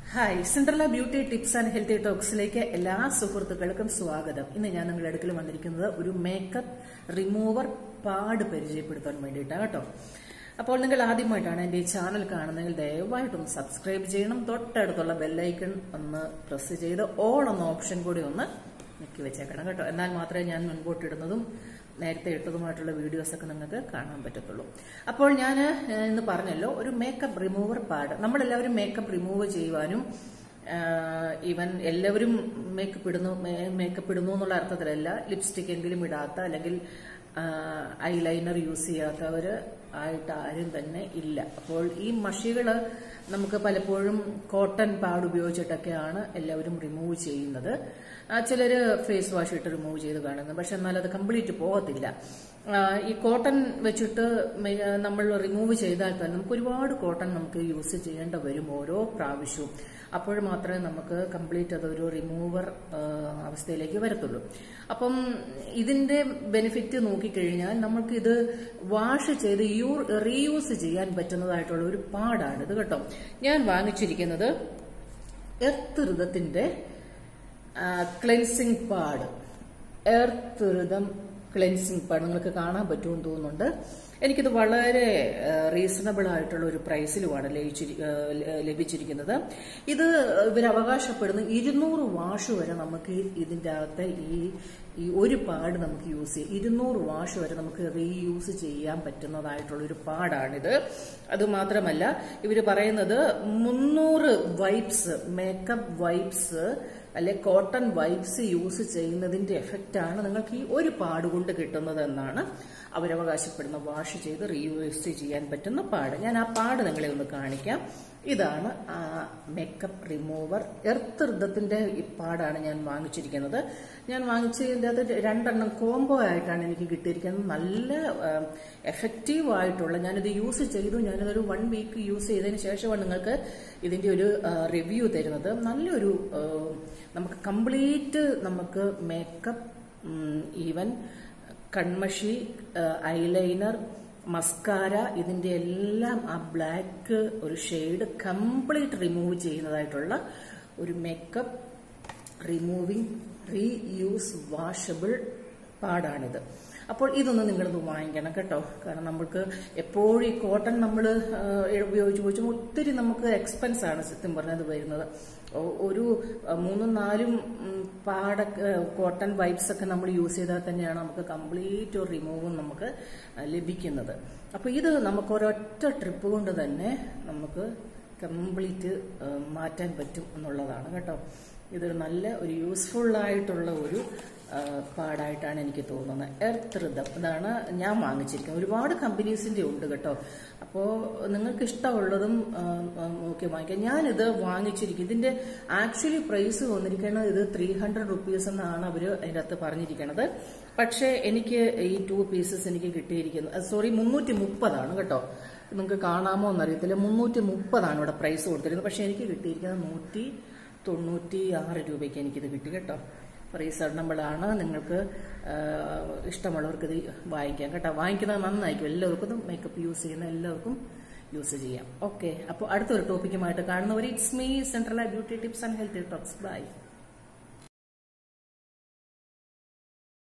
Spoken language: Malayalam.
Hi, Cinderella beauty tips and healthy ടോക്സിലേക്ക് എല്ലാ സുഹൃത്തുക്കൾക്കും സ്വാഗതം. ഇന്ന് ഞാൻ നിങ്ങളുടെ അടുക്കൽ വന്നിരിക്കുന്നത് ഒരു മേക്കപ്പ് റിമൂവർ പാഡ് പരിചയപ്പെടുത്താൻ വേണ്ടിയിട്ടാണ് കേട്ടോ. അപ്പോൾ നിങ്ങൾ ആദ്യമായിട്ടാണ് എന്റെ ഈ ചാനൽ കാണുന്നതെങ്കിൽ ദയവായിട്ടൊന്ന് സബ്സ്ക്രൈബ് ചെയ്യണം. തൊട്ടടുത്തുള്ള ബെല്ലൈക്കൺ ഒന്ന് പ്രസ് ചെയ്ത് ഓൾ എന്ന ഓപ്ഷൻ കൂടി ഒന്ന് ഞെക്കി വെച്ചേക്കണം കേട്ടോ. എന്നാൽ മാത്രമേ ഞാൻ മുൻപോട്ടിടുന്നതും നേരത്തെ ഇട്ടതുമായിട്ടുള്ള വീഡിയോസ് ഒക്കെ നിങ്ങൾക്ക് കാണാൻ പറ്റത്തുള്ളൂ. അപ്പോൾ ഞാൻ ഇന്ന് പറഞ്ഞല്ലോ, ഒരു മേക്കപ്പ് റിമൂവർ പാഡ്. നമ്മളെല്ലാവരും മേക്കപ്പ് റിമൂവ് ചെയ്യുവാനും ഈവൻ എല്ലാവരും മേക്കപ്പ് ഇടുന്നു എന്നുള്ള അർത്ഥത്തിലല്ല, ലിപ്സ്റ്റിക് എങ്കിലും ഇടാത്ത അല്ലെങ്കിൽ ഐലൈനർ യൂസ് ചെയ്യാത്തവര് ആയിട്ട് ആരും തന്നെ ഇല്ല. അപ്പോൾ ഈ മഷികള് നമുക്ക് പലപ്പോഴും കോട്ടൺ പാഡ് ഉപയോഗിച്ചിട്ടൊക്കെയാണ് എല്ലാവരും റിമൂവ് ചെയ്യുന്നത്. ചിലര് ഫേസ് വാഷ് ഇട്ട് റിമൂവ് ചെയ്ത് കാണുന്നു, പക്ഷെ എന്നാൽ അത് കംപ്ലീറ്റ് പോകത്തില്ല. ഈ കോട്ടൺ വെച്ചിട്ട് നമ്മൾ റിമൂവ് ചെയ്താൽ തന്നെ നമുക്ക് ഒരുപാട് കോട്ടൺ നമുക്ക് യൂസ് ചെയ്യേണ്ട വരും ഓരോ പ്രാവശ്യവും. അപ്പോൾ മാത്രമേ നമുക്ക് കംപ്ലീറ്റ് അതൊരു റിമൂവർ അവസ്ഥയിലേക്ക് വരത്തുള്ളൂ. അപ്പം ഇതിന്റെ ബെനിഫിറ്റ് നോക്കിക്കഴിഞ്ഞാൽ നമുക്ക് ഇത് വാഷ് ചെയ്ത് റീയൂസ് ചെയ്യാൻ പറ്റുന്നതായിട്ടുള്ള ഒരു പാടാണിത് കേട്ടോ. ഞാൻ വാങ്ങിച്ചിരിക്കുന്നത് എർത്ത് ഋതത്തിന്റെ cleansing pad. Earth Rhythm cleansing pad നിങ്ങൾക്ക് കാണാൻ പറ്റുമെന്ന് തോന്നുന്നുണ്ട്. എനിക്കിത് വളരെ റീസണബിൾ ആയിട്ടുള്ള ഒരു പ്രൈസിലുമാണ് ലഭിച്ചിരിക്കുന്നത്. ഇത് ഇവർ അവകാശപ്പെടുന്ന 200 വാഷ് വരെ നമുക്ക് ഇതിന്റെ അകത്ത് ഈ ഒരു പാഡ് നമുക്ക് യൂസ് ചെയ്യാം. 200 വാഷ് വരെ നമുക്ക് റീയൂസ് ചെയ്യാൻ പറ്റുന്നതായിട്ടുള്ള ഒരു പാടാണിത്. അതുമാത്രമല്ല, ഇവര് പറയുന്നത് 300 വൈപ്സ്, മേക്കപ്പ് വൈപ്സ് അല്ലെ കോട്ടൺ വൈപ്സ് യൂസ് ചെയ്യുന്നതിന്റെ എഫക്റ്റാണ് നിങ്ങൾക്ക് ഈ ഒരു പാഡ് കൊണ്ട് കിട്ടുന്നത് എന്നാണ് അവരവകാശപ്പെടുന്ന. വാഷ് ചെയ്ത് റീയൂസ് ചെയ്യാൻ പറ്റുന്ന പാഡ്. ഞാൻ ആ പാഡ് നിങ്ങളെ ഒന്ന് കാണിക്കാം. ഇതാണ് ആ മേക്കപ്പ് റിമൂവർ. എർത്ത് ഋതത്തിന്റെ ഈ പാടാണ് ഞാൻ വാങ്ങിച്ചിരിക്കുന്നത്. ഞാൻ വാങ്ങിച്ചതിൻ്റെ അത് 2 കോംബോ ആയിട്ടാണ് എനിക്ക് കിട്ടിയിരിക്കുന്നത്. നല്ല എഫക്റ്റീവ് ആയിട്ടുള്ള, ഞാനിത് യൂസ് ചെയ്തു. ഞാനിതൊരു 1 വീക്ക് യൂസ് ചെയ്തതിന് ശേഷമാണ് നിങ്ങൾക്ക് ഇതിന്റെ ഒരു റിവ്യൂ തരുന്നത്. നല്ലൊരു നമുക്ക് കംപ്ലീറ്റ് നമുക്ക് മേക്കപ്പ്, ഈവൻ കൺമഷി, ഐലൈനർ, മസ്കാര, ഇതിന്റെ എല്ലാം ആ ബ്ലാക്ക് ഒരു ഷെയ്ഡ് കംപ്ലീറ്റ് റിമൂവ് ചെയ്യുന്നതായിട്ടുള്ള ഒരു മേക്കപ്പ് റിമൂവിംഗ് റീയൂസ് വാഷബിൾ പാടാണിത്. അപ്പോൾ ഇതൊന്ന് നിങ്ങളൊന്ന് വാങ്ങിക്കണം കേട്ടോ. കാരണം നമുക്ക് എപ്പോഴും ഈ കോട്ടൺ നമ്മൾ ഉപയോഗിച്ച് ഒത്തിരി നമുക്ക് എക്സ്പെൻസ് ആണ് സത്യം പറഞ്ഞത് വരുന്നത്. ഒരു 3-4 പാടൊക്കെ കോട്ടൺ വൈപ്സ് ഒക്കെ നമ്മൾ യൂസ് ചെയ്താൽ തന്നെയാണ് നമുക്ക് കംപ്ലീറ്റ് ഒരു റിമൂവും നമുക്ക് ലഭിക്കുന്നത്. അപ്പൊ ഇത് നമുക്ക് ഒരൊറ്റ ട്രിപ്പ് കൊണ്ട് തന്നെ നമുക്ക് കംപ്ലീറ്റ് മാറ്റാൻ പറ്റും എന്നുള്ളതാണ് കേട്ടോ. ഇതൊരു നല്ല ഒരു യൂസ്ഫുൾ ആയിട്ടുള്ള ഒരു പാടായിട്ടാണ് എനിക്ക് തോന്നുന്നത്. എർത്ത് ഋതം, ഇതാണ് ഞാൻ വാങ്ങിച്ചിരിക്കുന്നത്. ഒരുപാട് കമ്പനീസിന്റെ ഉണ്ട് കേട്ടോ. അപ്പോൾ നിങ്ങൾക്ക് ഇഷ്ടമുള്ളതും നോക്കി വാങ്ങിക്കാം. ഞാനിത് വാങ്ങിച്ചിരിക്കും. ഇതിന്റെ ആക്ച്വലി പ്രൈസ് വന്നിരിക്കുന്നത് ഇത് 300 റുപ്പീസ് എന്നാണ് അവർ അതിൻ്റെ അകത്ത് പറഞ്ഞിരിക്കുന്നത്. പക്ഷേ എനിക്ക് ഈ 2 പീസസ് എനിക്ക് കിട്ടിയിരിക്കുന്നത്, സോറി 330 കേട്ടോ. നിങ്ങൾക്ക് കാണാമോ എന്നറിയത്തില്ല, 330 ഇവിടെ പ്രൈസ് കൊടുത്തിരുന്നത്. പക്ഷെ എനിക്ക് കിട്ടിയിരിക്കുന്നത് 196 രൂപയ്ക്ക് എനിക്കിത് കിട്ടി കേട്ടോ. റീസണബിൾ ആണ്. നിങ്ങൾക്ക് ഇഷ്ടമുള്ളവർക്ക് ഇത് വാങ്ങിക്കാം കേട്ടോ. വാങ്ങിക്കുന്നത് നന്നായിരിക്കും. എല്ലാവർക്കും മേക്കപ്പ് യൂസ് ചെയ്യുന്ന എല്ലാവർക്കും യൂസ് ചെയ്യാം. ഓക്കെ, അപ്പോൾ അടുത്തൊരു ടോപ്പിക്കുമായിട്ട് കാണുന്നവർ, it's me Cinderella beauty tips and healthy talks. By.